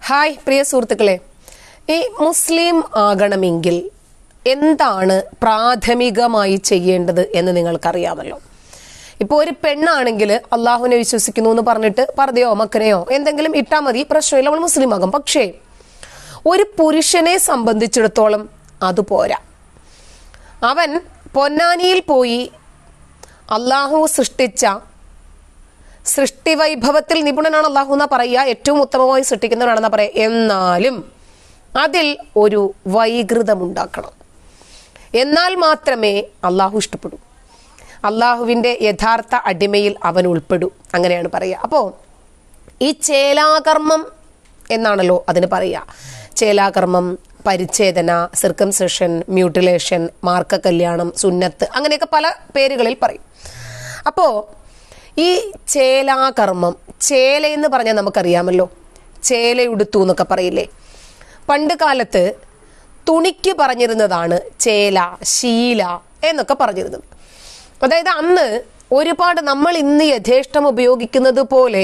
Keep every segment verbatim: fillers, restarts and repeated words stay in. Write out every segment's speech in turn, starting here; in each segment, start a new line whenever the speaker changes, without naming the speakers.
Hi പ്രിയ സുഹൃത്തുക്കളെ, ഈ മുസ്ലിം ആകണമെങ്കിൽ എന്താണ് പ്രാഥമികമായി ചെയ്യേണ്ടത് എന്ന് നിങ്ങൾക്കറിയാമല്ലോ. ഇപ്പോൾ ഒരു പെണ്ണാണെങ്കിൽ അള്ളാഹുവിനെ വിശ്വസിക്കുന്നു എന്ന് പറഞ്ഞിട്ട് പർദ്ദയോ മക്കനെയോ എന്തെങ്കിലും ഇട്ടാൽ മതി, പ്രശ്നമില്ല, അവൾ മുസ്ലിം ആകും. പക്ഷേ ഒരു പുരുഷനെ സംബന്ധിച്ചിടത്തോളം അത് പോരാ. അവൻ പൊന്നാനിയിൽ പോയി അള്ളാഹു സൃഷ്ടിച്ച സൃഷ്ടിവൈഭവത്തിൽ നിപുണനാണ് അള്ളാഹു എന്നാ പറയുക, ഏറ്റവും ഉത്തമമായി സൃഷ്ടിക്കുന്നവനാണെന്നാ പറയുക. എന്നാലും അതിൽ ഒരു വൈകൃതമുണ്ടാക്കണം. എന്നാൽ മാത്രമേ അള്ളാഹു ഇഷ്ടപ്പെടൂ, അള്ളാഹുവിൻ്റെ യഥാർത്ഥ അടിമയിൽ അവൻ ഉൾപ്പെടൂ, അങ്ങനെയാണ് പറയുക. അപ്പോൾ ഈ ചേലാകർമ്മം എന്നാണല്ലോ അതിന് പറയുക. ചേലാകർമ്മം, പരിച്ഛേദന, സിർക്കംസെഷൻ, മ്യൂട്ടിലേഷൻ, മാർക്ക കല്യാണം, സുന്നത്ത്, അങ്ങനെയൊക്കെ പല പേരുകളിൽ പറയും. അപ്പോൾ ഈ ചേലാകർമ്മം, ചേല എന്ന് പറഞ്ഞാൽ നമുക്കറിയാമല്ലോ, ചേലയുടുത്തു എന്നൊക്കെ പറയില്ലേ. പണ്ട് കാലത്ത് തുണിക്ക് പറഞ്ഞിരുന്നതാണ് ചേല, ശീല എന്നൊക്കെ പറഞ്ഞിരുന്നത്. അതായത് അന്ന് ഒരുപാട് നമ്മൾ ഇന്ന് യഥേഷ്ടം ഉപയോഗിക്കുന്നത് പോലെ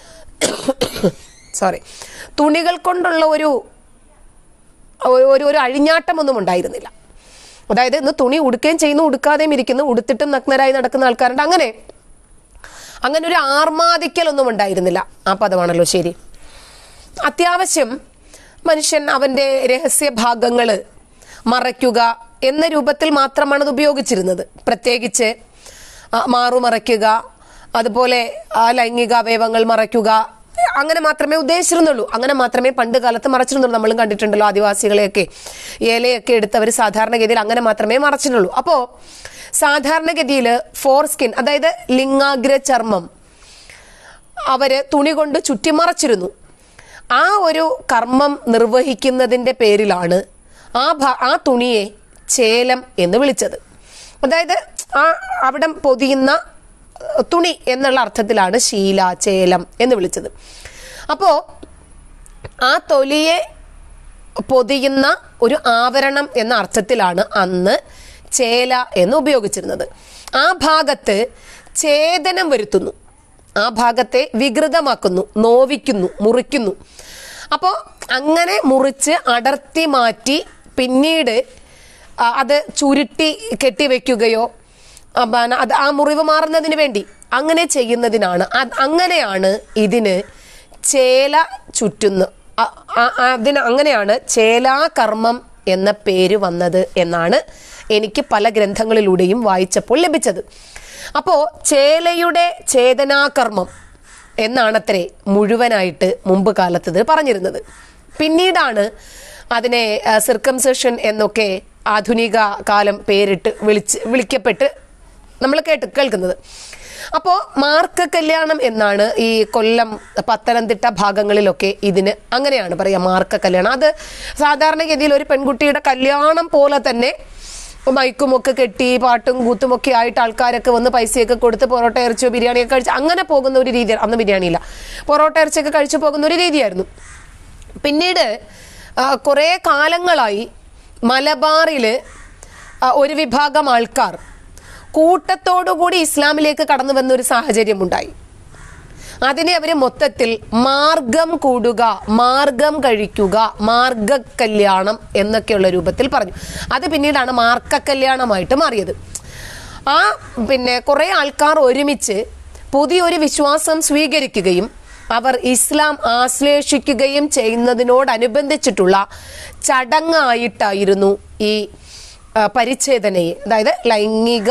സോറി തുണികൾ കൊണ്ടുള്ള ഒരു ഒരു ഒരു അഴിഞ്ഞാട്ടമൊന്നും ഉണ്ടായിരുന്നില്ല. അതായത് ഇന്ന് തുണി ഉടുക്കുകയും ചെയ്യുന്നു, ഉടുക്കാതെയും ഇരിക്കുന്നു, ഉടുത്തിട്ടും നഗ്നരായി നടക്കുന്ന ആൾക്കാരുണ്ട്. അങ്ങനെ അങ്ങനെ ഒരു ആർമാദിക്കലൊന്നും ഉണ്ടായിരുന്നില്ല. ആ പദമാണല്ലോ ശരി. അത്യാവശ്യം മനുഷ്യൻ അവൻ്റെ രഹസ്യഭാഗങ്ങൾ മറയ്ക്കുക എന്ന രൂപത്തിൽ മാത്രമാണ് അത് ഉപയോഗിച്ചിരുന്നത്. പ്രത്യേകിച്ച് മാറുമറയ്ക്കുക, അതുപോലെ ലൈംഗിക അവയവങ്ങൾ മറയ്ക്കുക, അങ്ങനെ മാത്രമേ ഉദ്ദേശിച്ചിരുന്നുള്ളൂ. അങ്ങനെ മാത്രമേ പണ്ട് കാലത്ത് മറച്ചിരുന്നുള്ളൂ. നമ്മളും കണ്ടിട്ടുണ്ടല്ലോ ആദിവാസികളെയൊക്കെ ഏലയൊക്കെ എടുത്തവർ സാധാരണഗതിയിൽ അങ്ങനെ മാത്രമേ മറച്ചിട്ടുള്ളൂ. അപ്പോൾ സാധാരണഗതിയിൽ ഫോർ സ്കിൻ, അതായത് ലിംഗാഗ്ര ചർമ്മം അവര് തുണി കൊണ്ട് ചുറ്റി മറച്ചിരുന്നു. ആ ഒരു കർമ്മം നിർവഹിക്കുന്നതിൻ്റെ പേരിലാണ് ആ ആ തുണിയെ ചേലം എന്ന് വിളിച്ചത്. അതായത് ആ അവിടെ പൊതിയുന്ന തുണി എന്നുള്ള അർത്ഥത്തിലാണ് ശീല, ചേലം എന്ന് വിളിച്ചത്. അപ്പോൾ ആ തൊലിയെ പൊതിയുന്ന ഒരു ആവരണം എന്ന അർത്ഥത്തിലാണ് അന്ന് ചേല എന്ന് ഉപയോഗിച്ചിരുന്നത്. ആ ഭാഗത്ത് ഛേദനം വരുത്തുന്നു, ആ ഭാഗത്തെ വികൃതമാക്കുന്നു, നോവിക്കുന്നു, മുറിക്കുന്നു. അപ്പോൾ അങ്ങനെ മുറിച്ച് അടർത്തി മാറ്റി പിന്നീട് അത് ചുരുട്ടി കെട്ടിവെക്കുകയോ അത് ആ മുറിവ് മാറുന്നതിന് വേണ്ടി അങ്ങനെ ചെയ്യുന്നതിനാണ്, അങ്ങനെയാണ് ഇതിന് ചേല ചുറ്റുന്ന അതിന് അങ്ങനെയാണ് ചേലാകർമ്മം എന്ന പേര് വന്നത് എന്നാണ് എനിക്ക് പല ഗ്രന്ഥങ്ങളിലൂടെയും വായിച്ചപ്പോൾ ലഭിച്ചത്. അപ്പോൾ ചേലയുടെ ചേതനാകർമ്മം എന്നാണത്രേ മുഴുവനായിട്ട് മുമ്പ് കാലത്ത് ഇത് പറഞ്ഞിരുന്നത്. പിന്നീടാണ് അതിനെ സിർക്കംസെഷൻ എന്നൊക്കെ ആധുനിക കാലം പേരിട്ട് വിളിച്ച് വിളിക്കപ്പെട്ട് നമ്മൾ കേട്ട് കേൾക്കുന്നത്. അപ്പോൾ മാർക്ക കല്യാണം എന്നാണ് ഈ കൊല്ലം, പത്തനംതിട്ട ഭാഗങ്ങളിലൊക്കെ ഇതിന് അങ്ങനെയാണ് പറയുക, മാർക്ക കല്യാണം. അത് സാധാരണഗതിയിൽ ഒരു പെൺകുട്ടിയുടെ കല്യാണം പോലെ തന്നെ മൈക്കുമൊക്കെ കെട്ടി പാട്ടും കൂത്തും ഒക്കെ ആയിട്ട് ആൾക്കാരൊക്കെ വന്ന് പൈസയൊക്കെ കൊടുത്ത് പൊറോട്ട ഇറച്ചിയോ ബിരിയാണിയൊക്കെ കഴിച്ച് അങ്ങനെ പോകുന്ന ഒരു രീതി. അന്ന് ബിരിയാണിയില്ല, പൊറോട്ട ഇറച്ചിയൊക്കെ കഴിച്ചു പോകുന്ന ഒരു രീതിയായിരുന്നു. പിന്നീട് കുറേ കാലങ്ങളായി മലബാറിൽ ഒരു വിഭാഗം ആൾക്കാർ കൂട്ടത്തോടുകൂടി ഇസ്ലാമിലേക്ക് കടന്നു വന്ന ഒരു സാഹചര്യം ഉണ്ടായി. അതിനെ അവർ മൊത്തത്തിൽ മാർഗം കൂടുക, മാർഗം കഴിക്കുക, മാർഗ കല്യാണം എന്നൊക്കെയുള്ള രൂപത്തിൽ പറഞ്ഞു. അത് പിന്നീടാണ് മാർക്ക കല്യാണമായിട്ട് മാറിയത്. ആ പിന്നെ കുറേ ആൾക്കാർ ഒരുമിച്ച് പുതിയൊരു വിശ്വാസം സ്വീകരിക്കുകയും അവർ ഇസ്ലാം ആശ്ലേഷിക്കുകയും ചെയ്യുന്നതിനോടനുബന്ധിച്ചിട്ടുള്ള ചടങ്ങായിട്ടായിരുന്നു ഈ പരിച്ഛേദനയെ, അതായത് ലൈംഗിക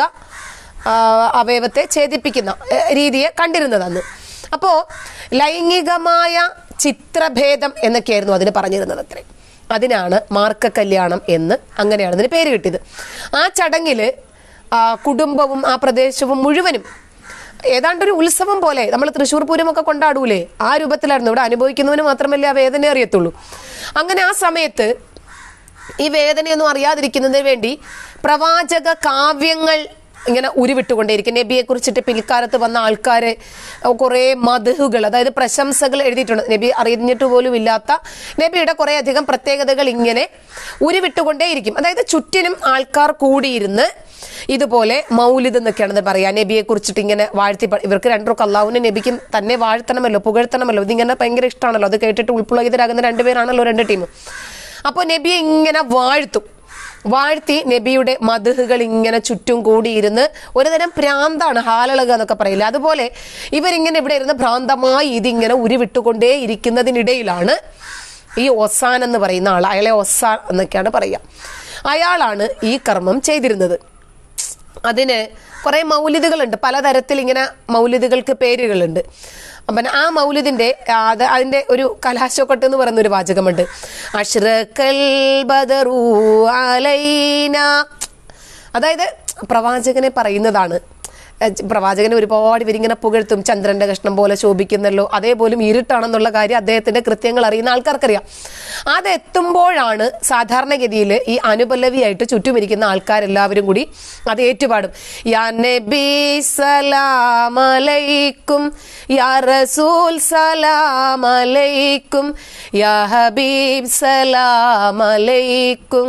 അവയവത്തെ ഛേദിപ്പിക്കുന്ന രീതിയെ കണ്ടിരുന്നത് അന്ന്. അപ്പോൾ ലൈംഗികമായ ചിത്രഭേദം എന്നൊക്കെയായിരുന്നു അതിന് പറഞ്ഞിരുന്നത് അത്രേ. അതിനാണ് മാർക്ക കല്യാണം എന്ന് അങ്ങനെയാണ് അതിന് പേര് കിട്ടിയത്. ആ ചടങ്ങിൽ കുടുംബവും ആ പ്രദേശവും മുഴുവനും ഏതാണ്ടൊരു ഉത്സവം പോലെ, നമ്മൾ തൃശ്ശൂർ പൂരമൊക്കെ കൊണ്ടാടൂലേ, ആ രൂപത്തിലായിരുന്നു. ഇവിടെ അനുഭവിക്കുന്നവന് മാത്രമല്ലേ ആ വേദന അറിയത്തുള്ളൂ. അങ്ങനെ ആ സമയത്ത് ഈ വേദനയൊന്നും അറിയാതിരിക്കുന്നതിന് വേണ്ടി പ്രവാചക കാവ്യങ്ങൾ ഇങ്ങനെ ഉരുവിട്ടുകൊണ്ടേയിരിക്കും. നബിയെ കുറിച്ചിട്ട് പിൽക്കാലത്ത് വന്ന ആൾക്കാര് കുറെ മദ്ഹുകൾ, അതായത് പ്രശംസകൾ എഴുതിയിട്ടുണ്ട്. നബി അറിഞ്ഞിട്ട് പോലും ഇല്ലാത്ത നബിയുടെ കുറെ അധികം പ്രത്യേകതകൾ ഇങ്ങനെ ഉരുവിട്ടുകൊണ്ടേയിരിക്കും. അതായത് ചുറ്റിനും ആൾക്കാർ കൂടിയിരുന്ന് ഇതുപോലെ മൗലിദ് എന്നൊക്കെയാണെന്ന് പറയാ, നബിയെ കുറിച്ചിട്ട് ഇങ്ങനെ വാഴ്ത്തി. ഇവർക്ക് രണ്ടുപേർക്ക് അള്ളാഹുവിനെ നബിക്കും തന്നെ വാഴ്ത്തണമല്ലോ, പുകഴ്ത്തണമല്ലോ, ഇതിങ്ങനെ ഭയങ്കര ഇഷ്ടമാണല്ലോ. അത് കേട്ടിട്ട് ഉൾപ്പുളകിതരാകുന്ന രണ്ടുപേരാണല്ലോ രണ്ട് ടീമും. അപ്പോൾ നബിയെ ഇങ്ങനെ വാഴ്ത്തും. വാഴ്ത്തി നബിയുടെ മദ്ഹുകൾ ഇങ്ങനെ ചുറ്റും കൂടിയിരുന്ന് ഒരുതരം ഭ്രാന്താണ്, ഹാലളക എന്നൊക്കെ പറയില്ല, അതുപോലെ ഇവരിങ്ങനെ ഇവിടെ ഇരുന്ന് ഭ്രാന്തമായി ഇതിങ്ങനെ ഉരുവിട്ടുകൊണ്ടേ ഇരിക്കുന്നതിനിടയിലാണ് ഈ ഒസാൻ എന്ന് പറയുന്ന ആൾ, അയാളെ ഒസാൻ എന്നൊക്കെയാണ് പറയുക, അയാളാണ് ഈ കർമ്മം ചെയ്തിരുന്നത്. അതിന് കുറെ മൗലിദുകളുണ്ട്, പലതരത്തിൽ ഇങ്ങനെ മൗലിദുകൾക്ക് പേരുകളുണ്ട്. അപ്പം ആ മൗലിദിന്റെ അത് അതിന്റെ ഒരു കലാശക്കൊട്ട് എന്ന് പറയുന്ന ഒരു വാചകമുണ്ട്. അഷ്റഖൽ ബദറു അലൈന, അതായത് പ്രവാചകനെ പറയുന്നതാണ്. പ്രവാചകനെ ഒരുപാട് ഇവരിങ്ങനെ പുകഴ്ത്തും, ചന്ദ്രന്റെ കഷ്ണം പോലെ ശോഭിക്കുന്നല്ലോ, അതേപോലും ഇരുട്ടാണെന്നുള്ള കാര്യം അദ്ദേഹത്തിന്റെ കൃത്യങ്ങൾ അറിയുന്ന ആൾക്കാർക്കറിയാം. അതെത്തുമ്പോഴാണ് സാധാരണഗതിയിൽ ഈ അനുപല്ലവിയായിട്ട് ചുറ്റുമിരിക്കുന്ന ആൾക്കാരെല്ലാവരും കൂടി അത് ഏറ്റുപാടും. യാ നബി സലാം അലൈക്കും, യാ റസൂൽ സലാം അലൈക്കും, യാ ഹബീബ് സലാം അലൈക്കും,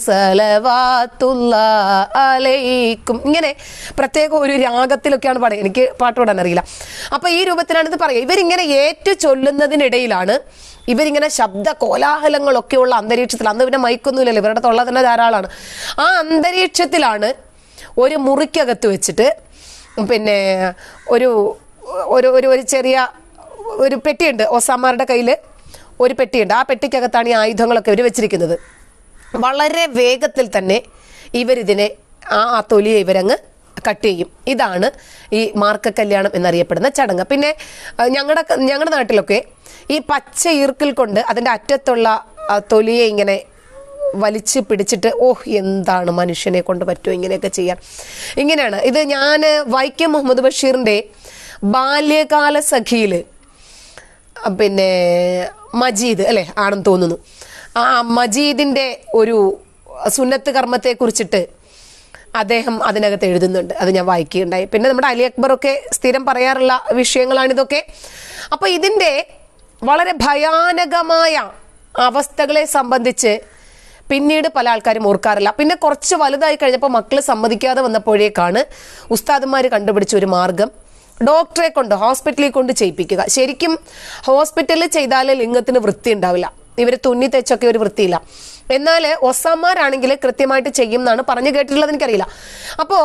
സലവാത്തുല്ലാഹി അലൈക്കും. ഇങ്ങനെ പ്രത്യേക ഒരു രാഗത്തിലൊക്കെയാണ് പാടുക. എനിക്ക് പാട്ട് പാടാൻ അറിയില്ല. അപ്പൊ ഈ രൂപത്തിലാണ് ഇത് പറയുക. ഇവരിങ്ങനെ ഏറ്റു ചൊല്ലുന്നതിനിടയിലാണ് ഇവരിങ്ങനെ ശബ്ദ കോലാഹലങ്ങളൊക്കെയുള്ള അന്തരീക്ഷത്തിൽ, അന്ന് പിന്നെ മൈക്കൊന്നുമില്ലല്ലോ, ഇവരുടെ തൊള്ള തന്നെ ധാരാളമാണ്, ആ അന്തരീക്ഷത്തിലാണ് ഒരു മുറിക്കകത്ത് വെച്ചിട്ട് പിന്നെ ഒരു ഒരു ഒരു ചെറിയ ഒരു പെട്ടിയുണ്ട്. ഒസാമാരുടെ കയ്യിൽ ഒരു പെട്ടിയുണ്ട്. ആ പെട്ടിക്കകത്താണ് ഈ ആയുധങ്ങളൊക്കെ ഇവർ വെച്ചിരിക്കുന്നത്. വളരെ വേഗത്തിൽ തന്നെ ഇവരിതിനെ ആ തൊലിയെ ഇവരങ്ങ് കട്ട് ചെയ്യും. ഇതാണ് ഈ മാർക്ക കല്യാണം എന്നറിയപ്പെടുന്ന ചടങ്ങ്. പിന്നെ ഞങ്ങളുടെ ഞങ്ങളുടെ നാട്ടിലൊക്കെ ഈ പച്ച ഈർക്കിൽ കൊണ്ട് അതിൻ്റെ അറ്റത്തുള്ള തൊലിയെ ഇങ്ങനെ വലിച്ചു പിടിച്ചിട്ട്, ഓഹ് എന്താണ് മനുഷ്യനെ കൊണ്ട് പറ്റുമോ ഇങ്ങനെയൊക്കെ ചെയ്യാൻ, ഇങ്ങനെയാണ് ഇത്. ഞാൻ വൈക്കം മുഹമ്മദ് ബഷീറിൻ്റെ ബാല്യകാല സഖിയില് പിന്നെ മജീദ് അല്ലെ ആണെന്ന് തോന്നുന്നു, ആ മജീദിന്റെ ഒരു സുന്നത്ത് കർമ്മത്തെ കുറിച്ചിട്ട് അദ്ദേഹം അതിനകത്ത് എഴുതുന്നുണ്ട്. അത് ഞാൻ വായിക്കുകയുണ്ടായി. പിന്നെ നമ്മുടെ അലി അക്ബറൊക്കെ സ്ഥിരം പറയാറുള്ള വിഷയങ്ങളാണിതൊക്കെ. അപ്പൊ ഇതിന്റെ വളരെ ഭയാനകമായ അവസ്ഥകളെ സംബന്ധിച്ച് പിന്നീട് പല ആൾക്കാരും ഓർക്കാറില്ല. പിന്നെ കുറച്ച് വലുതായി കഴിഞ്ഞപ്പോൾ മക്കള് സമ്മതിക്കാതെ വന്നപ്പോഴേക്കാണ് ഉസ്താദുമാർ കണ്ടുപിടിച്ച ഒരു മാർഗം, ഡോക്ടറെ കൊണ്ട് ഹോസ്പിറ്റലിൽ കൊണ്ട് ചെയ്യിപ്പിക്കുക. ശരിക്കും ഹോസ്പിറ്റലിൽ ചെയ്താൽ ലിംഗത്തിന് വൃത്തി ഉണ്ടാവില്ല, ഇവർ തുന്നി തെച്ചൊക്കെ ഒരു വൃത്തിയില്ല. എന്നാൽ ഒസാമാരാണെങ്കിൽ കൃത്യമായിട്ട് ചെയ്യും എന്നാണ് പറഞ്ഞു കേട്ടിട്ടുള്ളത്, എനിക്കറിയില്ല. അപ്പോൾ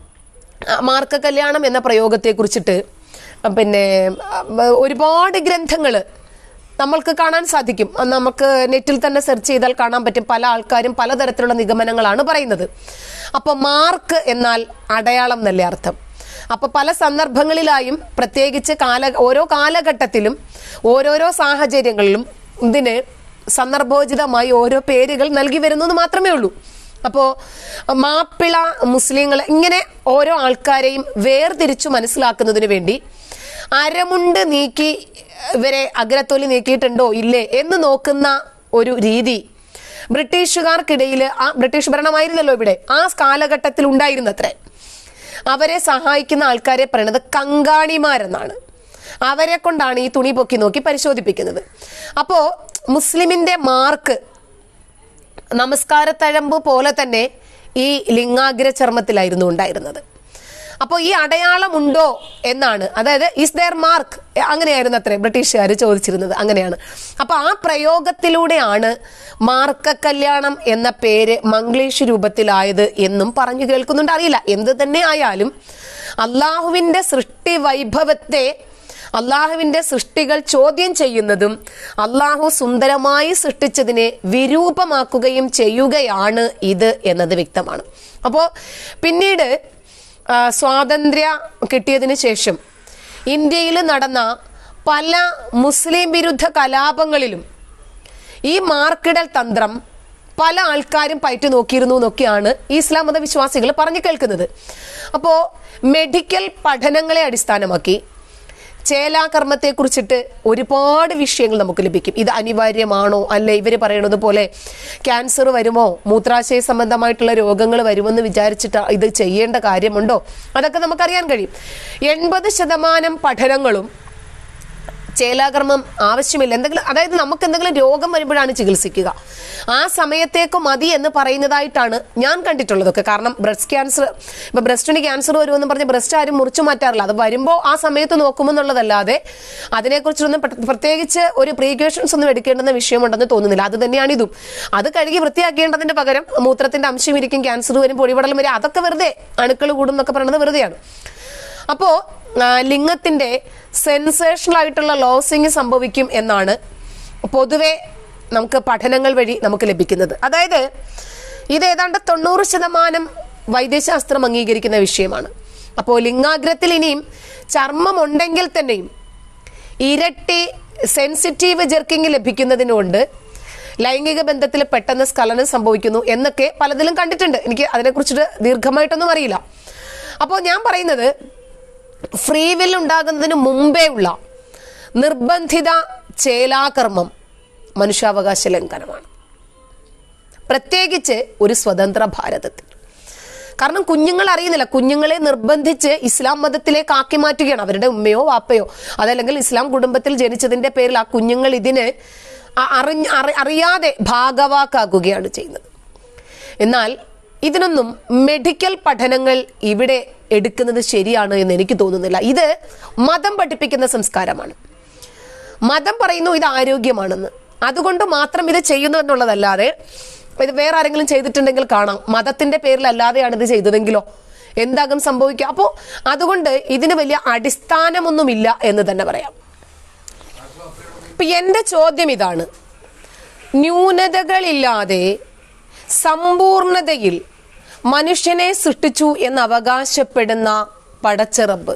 മാർക്ക കല്യാണം എന്ന പ്രയോഗത്തെ കുറിച്ചിട്ട് പിന്നെ ഒരുപാട് ഗ്രന്ഥങ്ങൾ നമ്മൾക്ക് കാണാൻ സാധിക്കും. നമുക്ക് നെറ്റിൽ തന്നെ സെർച്ച് ചെയ്താൽ കാണാൻ പറ്റും. പല ആൾക്കാരും പലതരത്തിലുള്ള നിഗമനങ്ങളാണ് പറയുന്നത്. അപ്പോൾ മാർക്ക് എന്നാൽ അടയാളം എന്നല്ലേ അർത്ഥം. അപ്പൊ പല സന്ദർഭങ്ങളിലായും പ്രത്യേകിച്ച് കാല ഓരോ കാലഘട്ടത്തിലും ഓരോരോ സാഹചര്യങ്ങളിലും ഇതിന് സന്ദർഭോചിതമായി ഓരോ പേരുകൾ നൽകി വരുന്നത് മാത്രമേ ഉള്ളൂ. അപ്പോൾ മാപ്പിള മുസ്ലിങ്ങൾ ഇങ്ങനെ ഓരോ ആൾക്കാരെയും വേർതിരിച്ചു മനസ്സിലാക്കുന്നതിന് വേണ്ടി അരമുണ്ട് നീക്കി ഇവരെ അഗ്രത്തൊലി നീക്കിയിട്ടുണ്ടോ ഇല്ലേ എന്ന് നോക്കുന്ന ഒരു രീതി ബ്രിട്ടീഷുകാർക്കിടയിൽ, ആ ബ്രിട്ടീഷ് ഭരണമായിരുന്നല്ലോ ഇവിടെ, ആ കാലഘട്ടത്തിൽ ഉണ്ടായിരുന്നത്രേ. അവരെ സഹായിക്കുന്ന ആൾക്കാരെ പറയുന്നത് കങ്കാണിമാരെന്നാണ്. അവരെ കൊണ്ടാണ് ഈ തുണി പൊക്കി നോക്കി പരിശോധിപ്പിക്കുന്നത്. അപ്പോ മുസ്ലിമിന്റെ മാർക്ക് നമസ്കാരത്തഴമ്പ് പോലെ തന്നെ ഈ ലിംഗാഗ്ര ചർമ്മത്തിലായിരുന്നു ഉണ്ടായിരുന്നത്. അപ്പോൾ ഈ അടയാളം ഉണ്ടോ എന്നാണ്, അതായത് ഈസ് ദെയർ മാർക്ക്, അങ്ങനെയായിരുന്നു അത്രേ ബ്രിട്ടീഷുകാർ ചോദിച്ചിരുന്നത്. അങ്ങനെയാണ്. അപ്പൊ ആ പ്രയോഗത്തിലൂടെയാണ് മാർക്ക കല്യാണം എന്ന പേര് മംഗ്ലീഷ് രൂപത്തിലായത് എന്നും പറഞ്ഞു കേൾക്കുന്നുണ്ട്. അറിയില്ല, എന്ത് തന്നെ ആയാലും അള്ളാഹുവിന്റെ സൃഷ്ടി വൈഭവത്തെ, അള്ളാഹുവിന്റെ സൃഷ്ടികൾ ചോദ്യം ചെയ്യുന്നതും അള്ളാഹു സുന്ദരമായി സൃഷ്ടിച്ചതിനെ വിരൂപമാക്കുകയും ചെയ്യുകയാണ് ഇത് എന്നത് വ്യക്തമാണ്. അപ്പോൾ പിന്നീട് സ്വാതന്ത്ര്യം കിട്ടിയതിന് ശേഷം ഇന്ത്യയിൽ നടന്ന പല മുസ്ലിം വിരുദ്ധ കലാപങ്ങളിലും ഈ മാർക്കിടൽ തന്ത്രം പല ആൾക്കാരും പയറ്റു നോക്കിയിരുന്നു എന്നൊക്കെയാണ് ഇസ്ലാം മതവിശ്വാസികൾ പറഞ്ഞു കേൾക്കുന്നത്. അപ്പോൾ മെഡിക്കൽ പഠനങ്ങളെ അടിസ്ഥാനമാക്കി ചേലാകർമ്മത്തെ കുറിച്ചിട്ട് ഒരുപാട് വിഷയങ്ങൾ നമുക്ക് ലഭിക്കും. ഇത് അനിവാര്യമാണോ, അല്ലെ ഇവർ പറയണത് പോലെ ക്യാൻസർ വരുമോ, മൂത്രാശയ സംബന്ധമായിട്ടുള്ള രോഗങ്ങൾ വരുമെന്ന് വിചാരിച്ചിട്ട് ഇത് ചെയ്യേണ്ട കാര്യമുണ്ടോ, അതൊക്കെ നമുക്കറിയാൻ കഴിയും. എൺപത് ശതമാനം പഠനങ്ങളും ചേലാകർമ്മം ആവശ്യമില്ല. എന്തെങ്കിലും, അതായത് നമുക്ക് എന്തെങ്കിലും രോഗം വരുമ്പോഴാണ് ചികിത്സിക്കുക, ആ സമയത്തേക്ക് മതി എന്ന് പറയുന്നതായിട്ടാണ് ഞാൻ കണ്ടിട്ടുള്ളതൊക്കെ. കാരണം ബ്രസ്റ്റ് ക്യാൻസർ, ഇപ്പൊ ബ്രസ്റ്റിന് ക്യാൻസർ വരുമെന്ന് പറഞ്ഞ് ബ്രസ്റ്റ് ആരും മുറിച്ചു മാറ്റാറില്ല. അത് വരുമ്പോൾ ആ സമയത്ത് നോക്കുമെന്നുള്ളതല്ലാതെ അതിനെക്കുറിച്ചൊന്നും പ്രത്യേകിച്ച് ഒരു പ്രീക്വേഷൻസ് ഒന്നും എടുക്കേണ്ടുന്ന വിഷയമുണ്ടെന്ന് തോന്നുന്നില്ല. അത് തന്നെയാണ് ഇതും. അത് കഴുകി വൃത്തിയാക്കേണ്ടതിന്റെ പകരം മൂത്രത്തിന്റെ അംശം ഇരിക്കും, ക്യാൻസർ വരും, പൊടിപടലം വരും, അതൊക്കെ വെറുതെ, അണുക്കൾ കൂടും എന്നൊക്കെ പറയുന്നത് വെറുതെയാണ്. അപ്പോ ലിംഗത്തിന്റെ സെൻസേഷണൽ ആയിട്ടുള്ള ലോസിങ് സംഭവിക്കും എന്നാണ് പൊതുവെ നമുക്ക് പഠനങ്ങൾ വഴി നമുക്ക് ലഭിക്കുന്നത്. അതായത് ഇത് ഏതാണ്ട് തൊണ്ണൂറ് ശതമാനം വൈദ്യശാസ്ത്രം അംഗീകരിക്കുന്ന വിഷയമാണ്. അപ്പോൾ ലിംഗാഗ്രത്തിൽ ഇനിയും ചർമ്മം ഉണ്ടെങ്കിൽ തന്നെയും ഇരട്ടി സെൻസിറ്റീവ് ജെർക്കിങ് ലഭിക്കുന്നതിനുകൊണ്ട് ലൈംഗിക ബന്ധത്തിൽ പെട്ടെന്ന് സ്ഖലനം സംഭവിക്കുന്നു എന്നൊക്കെ പലതിലും കണ്ടിട്ടുണ്ട്. എനിക്ക് അതിനെക്കുറിച്ചിട്ട് ദീർഘമായിട്ടൊന്നും അറിയില്ല. അപ്പോൾ ഞാൻ പറയുന്നത് ഫ്രീ വിൽ ഉണ്ടാകുന്നതിന് മുമ്പേ ഉള്ള നിർബന്ധിത ചേലാകർമ്മം മനുഷ്യാവകാശ ലംഘനമാണ്, പ്രത്യേകിച്ച് ഒരു സ്വതന്ത്ര ഭാരതത്തിൽ. കാരണം കുഞ്ഞുങ്ങൾ അറിയുന്നില്ല, കുഞ്ഞുങ്ങളെ നിർബന്ധിച്ച് ഇസ്ലാം മതത്തിലേക്ക് ആക്കി മാറ്റുകയാണ്. അവരുടെ ഉമ്മയോ വാപ്പയോ അതല്ലെങ്കിൽ ഇസ്ലാം കുടുംബത്തിൽ ജനിച്ചതിന്റെ പേരിൽ ആ കുഞ്ഞുങ്ങൾ ഇതിന് അറിഞ്ഞ അറിയാതെ ഭാഗവാക്കാക്കുകയാണ് ചെയ്യുന്നത്. എന്നാൽ ഇതിനൊന്നും മെഡിക്കൽ പഠനങ്ങൾ ഇവിടെ എടുക്കുന്നത് ശരിയാണ് എന്ന് എനിക്ക് തോന്നുന്നില്ല. ഇത് മതം പഠിപ്പിക്കുന്ന സംസ്കാരമാണ്. മതം പറയുന്നു ഇത് ആരോഗ്യമാണെന്ന്, അതുകൊണ്ട് മാത്രം ഇത് ചെയ്യുന്നു എന്നുള്ളതല്ലാതെ ഇത് വേറെ ആരെങ്കിലും ചെയ്തിട്ടുണ്ടെങ്കിൽ കാണാം, മതത്തിന്റെ പേരിലല്ലാതെയാണ് ഇത് ചെയ്തതെങ്കിലോ എന്താകും സംഭവിക്കുക. അപ്പോൾ അതുകൊണ്ട് ഇതിന് വലിയ അടിസ്ഥാനമൊന്നുമില്ല എന്ന് തന്നെ പറയാം. ഇപ്പൊ എന്റെ ചോദ്യം ഇതാണ്, ന്യൂനതകളില്ലാതെ സമ്പൂർണതയിൽ മനുഷ്യനെ സൃഷ്ടിച്ചു എന്ന് അവകാശപ്പെടുന്ന പടച്ചിറപ്പ്,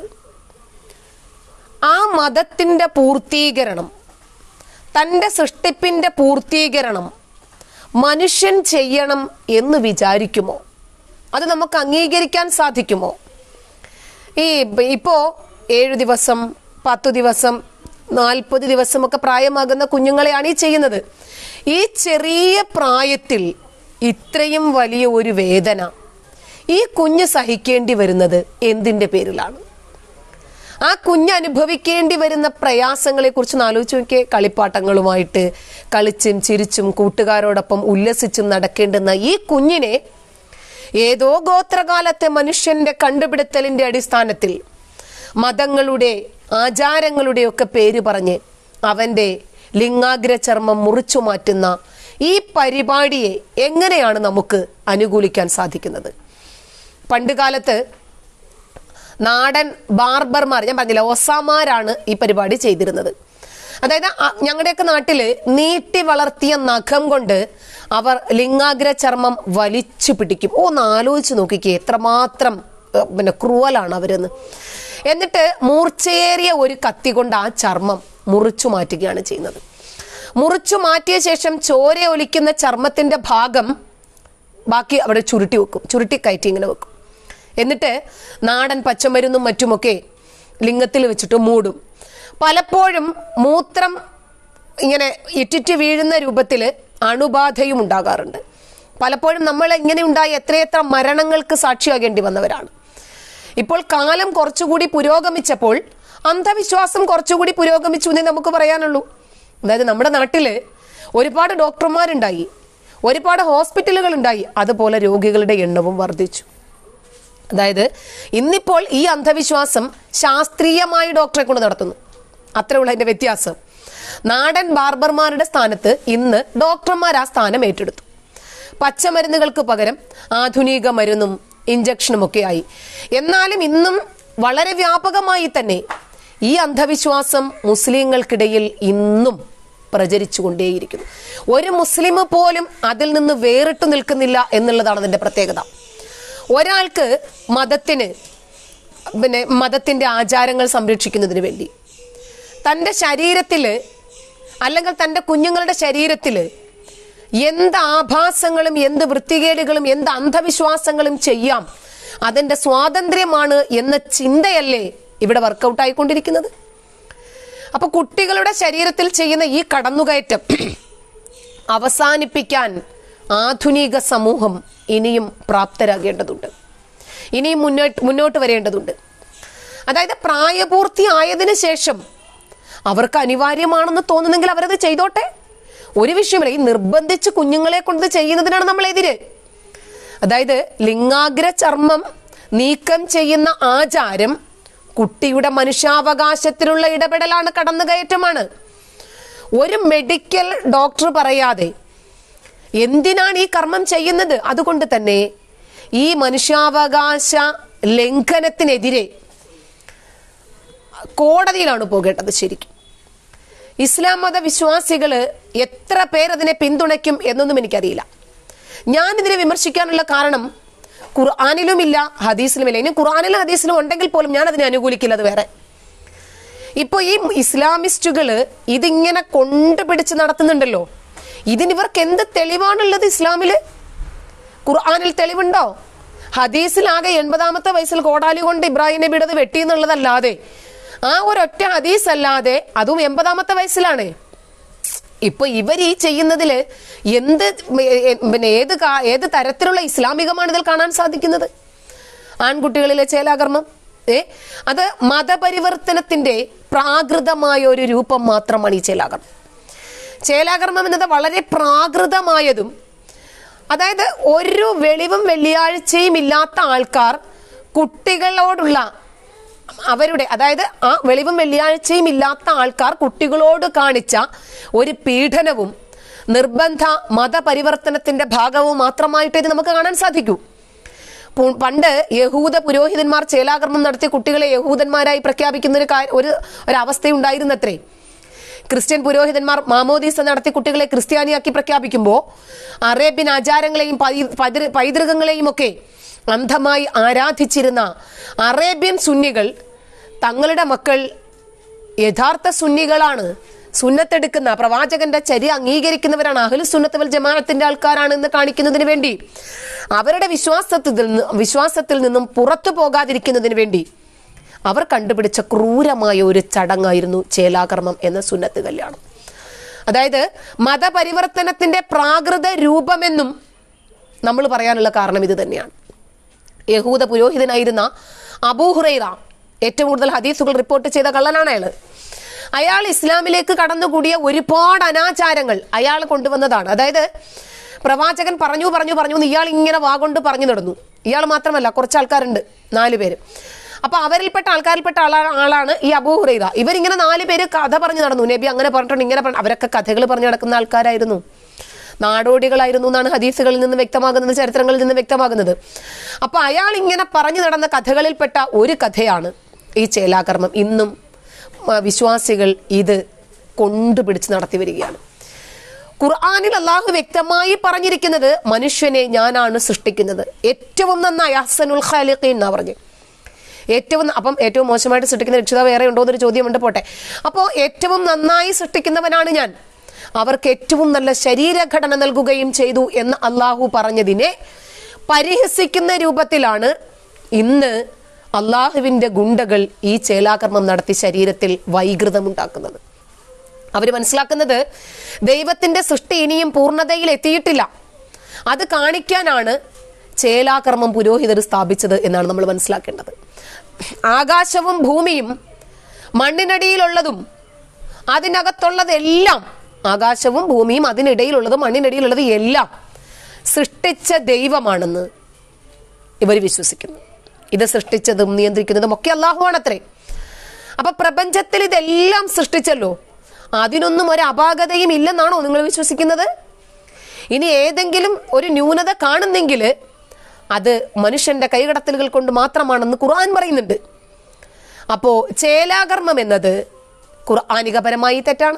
ആ മതത്തിന്റെ പൂർത്തീകരണം, തൻ്റെ സൃഷ്ടിപ്പിന്റെ പൂർത്തീകരണം മനുഷ്യൻ ചെയ്യണം എന്ന് വിചാരിക്കുമോ? അത് നമുക്ക് അംഗീകരിക്കാൻ സാധിക്കുമോ? ഈ ഇപ്പോ ഏഴു ദിവസം, പത്തു ദിവസം, നാൽപ്പത് ദിവസമൊക്കെ പ്രായമാകുന്ന കുഞ്ഞുങ്ങളെയാണ് ഈ ചെയ്യുന്നത്. ഈ ചെറിയ പ്രായത്തിൽ ഇത്രയും വലിയ ഒരു വേദന ഈ കുഞ്ഞ് സഹിക്കേണ്ടി വരുന്നത് എന്തിന്റെ പേരിലാണ്? ആ കുഞ്ഞ് അനുഭവിക്കേണ്ടി വരുന്ന പ്രയാസങ്ങളെ കുറിച്ച് ആലോചിച്ച് നോക്കിയേ. കളിപ്പാട്ടങ്ങളുമായിട്ട് കളിച്ചും ചിരിച്ചും കൂട്ടുകാരോടൊപ്പം ഉല്ലസിച്ചും നടക്കേണ്ടുന്ന ഈ കുഞ്ഞിനെ ഏതോ ഗോത്രകാലത്തെ മനുഷ്യന്റെ കണ്ടുപിടുത്തലിന്റെ അടിസ്ഥാനത്തിൽ മതങ്ങളുടെ ആചാരങ്ങളുടെ ഒക്കെ പേര് പറഞ്ഞ് അവന്റെ ലിംഗാഗ്ര ചർമ്മം മുറിച്ചു മാറ്റുന്ന ഈ പരിപാടിയെ എങ്ങനെയാണ് നമുക്ക് അനുകൂലിക്കാൻ സാധിക്കുന്നത്? പണ്ടുകാലത്ത് നാടൻ ബാർബർമാർ, ഞാൻ പറഞ്ഞില്ല, ഒസാമാരാണ് ഈ പരിപാടി ചെയ്തിരുന്നത്. അതായത് ഞങ്ങളുടെയൊക്കെ നാട്ടില് നീട്ടി വളർത്തിയ നഖം കൊണ്ട് അവർ ലിംഗാഗ്ര ചർമ്മം വലിച്ചു പിടിക്കും. ഓ, ഒന്ന് ആലോചിച്ച് നോക്കിക്കേ, എത്രമാത്രം പിന്നെ ക്രൂവലാണ് അവരെന്ന്. എന്നിട്ട് മൂർച്ചയേറിയ ഒരു കത്തി കൊണ്ട് ആ ചർമ്മം മുറിച്ചു മാറ്റുകയാണ് ചെയ്യുന്നത്. മുറിച്ചു മാറ്റിയ ശേഷം ചോര ഒലിക്കുന്ന ചർമ്മത്തിന്റെ ഭാഗം ബാക്കി അവിടെ ചുരുട്ടി വെക്കും, ചുരുട്ടി കയറ്റി ഇങ്ങനെ വെക്കും. എന്നിട്ട് നാടൻ പച്ചമരുന്നും മറ്റുമൊക്കെ ലിംഗത്തിൽ വെച്ചിട്ട് മൂടും. പലപ്പോഴും മൂത്രം ഇങ്ങനെ ഇറ്റിറ്റ് വീഴുന്ന രൂപത്തിൽ അണുബാധയും ഉണ്ടാകാറുണ്ട്. പലപ്പോഴും നമ്മൾ ഇങ്ങനെ ഉണ്ടായ എത്രയെത്ര മരണങ്ങൾക്ക് സാക്ഷിയാകേണ്ടി വന്നവരാണ്. ഇപ്പോൾ കാലം കുറച്ചുകൂടി പുരോഗമിച്ചപ്പോൾ അന്ധവിശ്വാസം കുറച്ചുകൂടി പുരോഗമിച്ചു എന്നേ നമുക്ക് പറയാനുള്ളൂ. അതായത് നമ്മുടെ നാട്ടില് ഒരുപാട് ഡോക്ടർമാരുണ്ടായി, ഒരുപാട് ഹോസ്പിറ്റലുകൾ ഉണ്ടായി, അതുപോലെ രോഗികളുടെ എണ്ണവും വർദ്ധിച്ചു. അതായത് ഇന്നിപ്പോൾ ഈ അന്ധവിശ്വാസം ശാസ്ത്രീയമായി ഡോക്ടറെ കൊണ്ട് നടത്തുന്നു, അത്രേ ഉള്ള അതിന്റെ വ്യത്യാസം. നാടൻ ബാർബർമാരുടെ സ്ഥാനത്ത് ഇന്ന് ഡോക്ടർമാർ ആ സ്ഥാനം ഏറ്റെടുത്തു. പച്ചമരുന്നുകൾക്ക് പകരം ആധുനിക മരുന്നും ഇഞ്ചക്ഷനും ഒക്കെ ആയി. എന്നാലും ഇന്നും വളരെ വ്യാപകമായി തന്നെ ഈ അന്ധവിശ്വാസം മുസ്ലിങ്ങൾക്കിടയിൽ ഇന്നും പ്രചരിച്ചുകൊണ്ടേയിരിക്കുന്നു. ഒരു മുസ്ലിം പോലും അതിൽ നിന്ന് വേറിട്ടു നിൽക്കുന്നില്ല എന്നുള്ളതാണ് അതിന്റെ പ്രത്യേകത. ഒരാൾക്ക് മതത്തിന് പിന്നെ മതത്തിന്റെ ആചാരങ്ങൾ സംരക്ഷിക്കുന്നതിന് വേണ്ടി തൻ്റെ ശരീരത്തില് അല്ലെങ്കിൽ തൻ്റെ കുഞ്ഞുങ്ങളുടെ ശരീരത്തില് എന്ത് ആഭാസങ്ങളും എന്ത് വൃത്തികേടുകളും എന്ത് അന്ധവിശ്വാസങ്ങളും ചെയ്യാം, അതിന്റെ സ്വാതന്ത്ര്യമാണ് എന്ന ചിന്തയല്ലേ ഇവിടെ വർക്കൗട്ട് ആയിക്കൊണ്ടിരിക്കുന്നത്? അപ്പൊ കുട്ടികളുടെ ശരീരത്തിൽ ചെയ്യുന്ന ഈ കടന്നുകയറ്റം അവസാനിപ്പിക്കാൻ ആധുനിക സമൂഹം ഇനിയും പ്രാപ്തരാകേണ്ടതുണ്ട്, ഇനിയും മുന്നോട്ട് മുന്നോട്ട് വരേണ്ടതുണ്ട്. അതായത് പ്രായപൂർത്തിയായതിനു ശേഷം അവർക്ക് അനിവാര്യമാണെന്ന് തോന്നുന്നെങ്കിൽ അവരത് ചെയ്തോട്ടെ, ഒരു വിഷയമില്ല. ഈ നിർബന്ധിച്ച് കുഞ്ഞുങ്ങളെ കൊണ്ട് ചെയ്യുന്നതിനാണ് നമ്മൾ എതിര്. അതായത് ലിംഗാഗ്ര ചർമ്മം നീക്കം ചെയ്യുന്ന ആചാരം കുട്ടിയുടെ മനുഷ്യാവകാശത്തിലുള്ള ഇടപെടലാണ്, കടന്നുകയറ്റമാണ്. ഒരു മെഡിക്കൽ ഡോക്ടർ പറയാതെ എന്തിനാണ് ഈ കർമ്മം ചെയ്യുന്നത്? അതുകൊണ്ട് തന്നെ ഈ മനുഷ്യാവകാശ ലംഘനത്തിനെതിരെ കോടതിയിലാണ് പോകേണ്ടത്. ശരിക്കും ഇസ്ലാം മത വിശ്വാസികള് എത്ര പേരതിനെ പിന്തുണയ്ക്കും എന്നൊന്നും എനിക്കറിയില്ല. ഞാനിതിനെ വിമർശിക്കാനുള്ള കാരണം ഖുർആനിലുമില്ല ഹദീസിലുമില്ല. ഇനി ഖുർആനിലും ഹദീസിലും ഉണ്ടെങ്കിൽ പോലും ഞാൻ അതിനെ അനുകൂലിക്കില്ല, അത് വേറെ. ഇപ്പൊ ഈ ഇസ്ലാമിസ്റ്റുകള് ഇതിങ്ങനെ കൊണ്ടുപിടിച്ച് നടത്തുന്നുണ്ടല്ലോ, ഇതിനിവർക്ക് എന്ത് തെളിവാണുള്ളത്? ഇസ്ലാമില് ഖുർആനിൽ തെളിവുണ്ടോ? ഹദീസിലാകെ എൺപതാമത്തെ വയസ്സിൽ കോടാലി കൊണ്ട് ഇബ്രാഹിം നബിയുടേത് വെട്ടി എന്നുള്ളതല്ലാതെ, ആ ഒരൊറ്റ ഹദീസ് അല്ലാതെ, അതും എൺപതാമത്തെ വയസ്സിലാണ്. ഇപ്പൊ ഇവർ ഈ ചെയ്യുന്നതില് എന്ത് പിന്നെ ഏത് ഏത് തരത്തിലുള്ള ഇസ്ലാമികമാണ് ഇതിൽ കാണാൻ സാധിക്കുന്നത്? ആൺകുട്ടികളിലെ ചേലാകർമ്മം ഏ അത് മതപരിവർത്തനത്തിന്റെ പ്രാകൃതമായ ഒരു രൂപം മാത്രമാണ് ഈ ചേലാകർമ്മം. ചേലാകർമ്മം എന്നത് വളരെ പ്രാകൃതമായതും, അതായത് ഒരു വെളിവും വെള്ളിയാഴ്ചയും ഇല്ലാത്ത ആൾക്കാർ കുട്ടികളോടുള്ള അവരുടെ, അതായത് ആ വെളിവും വെള്ളിയാഴ്ചയും ഇല്ലാത്ത ആൾക്കാർ കുട്ടികളോട് കാണിച്ച ഒരു പീഡനവും നിർബന്ധ മതപരിവർത്തനത്തിന്റെ ഭാഗവും മാത്രമായിട്ട് ഇത് നമുക്ക് കാണാൻ സാധിക്കൂ. പണ്ട് യഹൂദ പുരോഹിതന്മാർ ചേലാകർമ്മം നടത്തി കുട്ടികളെ യഹൂദന്മാരായി പ്രഖ്യാപിക്കുന്ന ഒരു ഒരു ഒരവസ്ഥയുണ്ടായിരുന്നത്രേ. ക്രിസ്ത്യൻ പുരോഹിതന്മാർ മാമോദീസ നടത്തി കുട്ടികളെ ക്രിസ്ത്യാനിയാക്കി പ്രഖ്യാപിക്കുമ്പോൾ അറേബ്യൻ ആചാരങ്ങളെയും പൈതൃകങ്ങളെയും ഒക്കെ അന്ധമായി ആരാധിച്ചിരുന്ന അറേബ്യൻ സുന്നികൾ തങ്ങളുടെ മക്കൾ യഥാർത്ഥ സുന്നികളാണ്, സുന്നത്തെടുക്കുന്ന പ്രവാചകന്റെ ചര്യ അംഗീകരിക്കുന്നവരാണ്, അഹ്ലു സുന്നത്ത് വൽ ജമാഅത്തിന്റെ ആൾക്കാരാണ് എന്ന് കാണിക്കുന്നതിന് വേണ്ടി, അവരുടെ വിശ്വാസത്തിൽ നിന്ന് വിശ്വാസത്തിൽ നിന്നും പുറത്തു പോകാതിരിക്കുന്നതിന് വേണ്ടി അവർ കണ്ടുപിടിച്ച ക്രൂരമായ ഒരു ചടങ്ങായിരുന്നു ചേലാകർമ്മം എന്ന സുന്നത്ത് കല്യാണം. അതായത് മതപരിവർത്തനത്തിന്റെ പ്രാകൃത രൂപമെന്നും നമ്മൾ പറയാനുള്ള കാരണം ഇത് തന്നെയാണ്. യഹൂദ പുരോഹിതനായിരുന്ന അബൂ ഹുറൈറ ഏറ്റവും കൂടുതൽ ഹദീസുകൾ റിപ്പോർട്ട് ചെയ്ത കള്ളനാണ് അയാൾ. അയാൾ ഇസ്ലാമിലേക്ക് കടന്നുകൂടിയ ഒരുപാട് അനാചാരങ്ങൾ അയാൾ കൊണ്ടുവന്നതാണ്. അതായത് പ്രവാചകൻ പറഞ്ഞു പറഞ്ഞു പറഞ്ഞു ഇയാൾ ഇങ്ങനെ വാഗൊണ്ട് പറഞ്ഞു നടന്നു. ഇയാൾ മാത്രമല്ല, കുറച്ച് ആൾക്കാരുണ്ട്, നാല് പേര്. അപ്പൊ അവരിൽപ്പെട്ട ആൾക്കാരിൽപ്പെട്ട ആളാണ് ഈ അബൂ ഹുറൈറ. ഇവരിങ്ങനെ നാല് പേര് കഥ പറഞ്ഞു നടന്നു. നബി അങ്ങനെ പറഞ്ഞിട്ടുണ്ട്, ഇങ്ങനെ പറഞ്ഞു. അവരൊക്കെ കഥകൾ പറഞ്ഞു നടക്കുന്ന ആൾക്കാരായിരുന്നു, നാടോടികളായിരുന്നു എന്നാണ് ഹദീസുകളിൽ നിന്ന് വ്യക്തമാകുന്നത്, ചരിത്രങ്ങളിൽ നിന്ന് വ്യക്തമാകുന്നത്. അപ്പൊ അയാൾ ഇങ്ങനെ പറഞ്ഞു നടന്ന കഥകളിൽപ്പെട്ട ഒരു കഥയാണ് ഈ ചേലാകർമ്മം. ഇന്നും വിശ്വാസികൾ ഇത് കൊണ്ടുപിടിച്ച് നടത്തി വരികയാണ്. ഖുർആനിൽ അള്ളാഹു വ്യക്തമായി പറഞ്ഞിരിക്കുന്നത് മനുഷ്യനെ ഞാനാണ് സൃഷ്ടിക്കുന്നത്, ഏറ്റവും നന്നായി അഹ്സനുൽ ഖാലിഖീൻ എന്നാ പറഞ്ഞു. ഏറ്റവും അപ്പം ഏറ്റവും മോശമായിട്ട് സൃഷ്ടിക്കുന്ന രക്ഷിതാവ് വേറെ ഉണ്ടോ എന്നൊരു ചോദ്യമുണ്ട്, പോട്ടെ. അപ്പോൾ ഏറ്റവും നന്നായി സൃഷ്ടിക്കുന്നവനാണ് ഞാൻ, അവർക്ക് ഏറ്റവും നല്ല ശരീരഘടന നൽകുകയും ചെയ്തു എന്ന് അള്ളാഹു പറഞ്ഞതിനെ പരിഹസിക്കുന്ന രൂപത്തിലാണ് ഇന്ന് അള്ളാഹുവിന്റെ ഗുണ്ടകൾ ഈ ചേലാകർമ്മം നടത്തി ശരീരത്തിൽ വൈകൃതമുണ്ടാക്കുന്നത്. അവർ മനസ്സിലാക്കുന്നത് ദൈവത്തിന്റെ സൃഷ്ടി ഇനിയും പൂർണ്ണതയിൽ എത്തിയിട്ടില്ല, അത് കാണിക്കാനാണ് ചേലാകർമ്മം പുരോഹിതർ സ്ഥാപിച്ചത് എന്നാണ് നമ്മൾ മനസ്സിലാക്കേണ്ടത്. ആകാശവും ഭൂമിയും മണ്ണിനടിയിലുള്ളതും അതിനകത്തുള്ളതെല്ലാം, ആകാശവും ഭൂമിയും അതിനിടയിലുള്ളതും മണ്ണിനടിയിലുള്ളതും എല്ലാം സൃഷ്ടിച്ച ദൈവമാണെന്ന് ഇവർ വിശ്വസിക്കുന്നു. ഇത് സൃഷ്ടിച്ചതും നിയന്ത്രിക്കുന്നതും ഒക്കെ അള്ളാഹുവാണത്രേ. അപ്പൊ പ്രപഞ്ചത്തിൽ ഇതെല്ലാം സൃഷ്ടിച്ചല്ലോ, അതിനൊന്നും ഒരു അപാകതയും ഇല്ലെന്നാണോ നിങ്ങൾ വിശ്വസിക്കുന്നത്? ഇനി ഏതെങ്കിലും ഒരു ന്യൂനത കാണുന്നെങ്കിൽ അത് മനുഷ്യന്റെ കൈകടത്തലുകൾ കൊണ്ട് മാത്രമാണെന്ന് ഖുർആൻ പറയുന്നുണ്ട്. അപ്പോ ചേലാകർമ്മം എന്നത് ഖുർആനികപരമായി തെറ്റാണ്,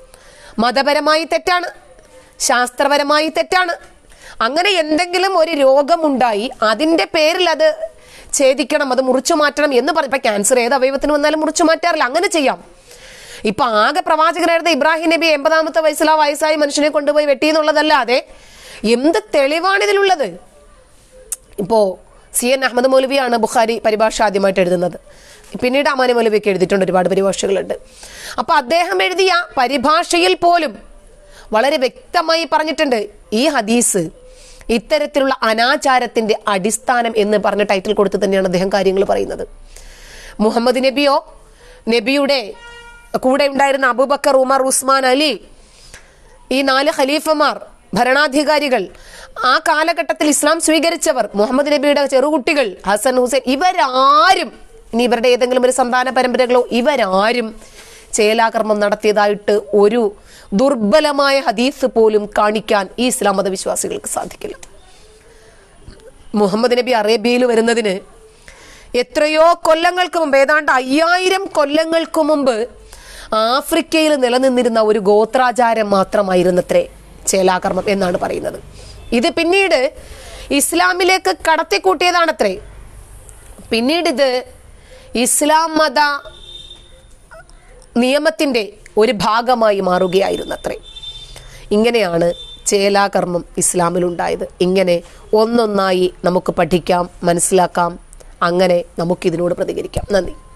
മതപരമായി തെറ്റാണ്, ശാസ്ത്രപരമായി തെറ്റാണ്. അങ്ങനെ എന്തെങ്കിലും ഒരു രോഗമുണ്ടായി അതിന്റെ പേരിൽ അത് ഛേദിക്കണം, അത് മുറിച്ചു മാറ്റണം എന്ന് പറയും. ഇപ്പൊ ക്യാൻസർ ഏത് അവയവത്തിന് വന്നാലും മുറിച്ചു മാറ്റാറില്ല, അങ്ങനെ ചെയ്യാം. ഇപ്പൊ ആകെ പ്രവാചകനായിരുന്ന ഇബ്രാഹിം നബി എൺപതാമത്തെ വയസ്സിൽ ആ വയസ്സായി മനുഷ്യനെ കൊണ്ടുപോയി വെട്ടി എന്നുള്ളതല്ലാതെ എന്ത് തെളിവാണ് ഇതിലുള്ളത്? ഇപ്പോ സി എൻ അഹമ്മദ് മൗലവിയാണ് ബുഖാരി പരിഭാഷ ആദ്യമായിട്ട് എഴുതുന്നത്. പിന്നീട് അമാനി മൗലവിയൊക്കെ എഴുതിയിട്ടുണ്ട്, ഒരുപാട് പരിഭാഷകളുണ്ട്. അപ്പൊ അദ്ദേഹം എഴുതിയ പരിഭാഷയിൽ പോലും വളരെ വ്യക്തമായി പറഞ്ഞിട്ടുണ്ട് ഈ ഹദീസ് ഇത്തരത്തിലുള്ള അനാചാരത്തിന്റെ അടിസ്ഥാനം എന്ന് പറഞ്ഞ ടൈറ്റിൽ കൊടുത്ത് തന്നെയാണ് അദ്ദേഹം കാര്യങ്ങൾ പറയുന്നത്. മുഹമ്മദ് നബിയോ നബിയുടെ കൂടെ ഉണ്ടായിരുന്ന അബൂബക്കർ, ഉമർ, ഉസ്മാൻ, അലി, ഈ നാല് ഖലീഫമാർ, ഭരണാധികാരികൾ, ആ കാലഘട്ടത്തിൽ ഇസ്ലാം സ്വീകരിച്ചവർ, മുഹമ്മദ് നബിയുടെ ചെറുകുട്ടികൾ, ഹസൻ, ഹുസൈൻ, ഇവരാരും, ഇനി ഇവരുടെ ഏതെങ്കിലും ഒരു സന്താന പരമ്പരകളോ, ഇവരാരും ചേലാകർമ്മം നടത്തിയതായിട്ട് ഒരു ദുർബലമായ ഹദീസ് പോലും കാണിക്കാൻ ഈ ഇസ്ലാം മതവിശ്വാസികൾക്ക് സാധിക്കില്ല. മുഹമ്മദ് നബി അറേബ്യയിൽ വരുന്നതിന് എത്രയോ കൊല്ലങ്ങൾക്ക് മുമ്പ്, ഏതാണ്ട് അയ്യായിരം കൊല്ലങ്ങൾക്ക് മുമ്പ് ആഫ്രിക്കയിൽ നിലനിന്നിരുന്ന ഒരു ഗോത്രാചാരം മാത്രമായിരുന്നത്രേ ചേലാകർമ്മം എന്നാണ് പറയുന്നത്. ഇത് പിന്നീട് ഇസ്ലാമിലേക്ക് കടത്തിക്കൂട്ടിയതാണത്രേ. പിന്നീട് ഇത് ഇസ്ലാം മത നിയമത്തിന്റെ ഒരു ഭാഗമായി മാറുകയായിരുന്നത്രേ. ഇങ്ങനെയാണ് ചേലാകർമ്മം ഇസ്ലാമിലുണ്ടായത്. ഇങ്ങനെ ഒന്നൊന്നായി നമുക്ക് പഠിക്കാം, മനസ്സിലാക്കാം, അങ്ങനെ നമുക്കിതിനോട് പ്രതികരിക്കാം. നന്ദി.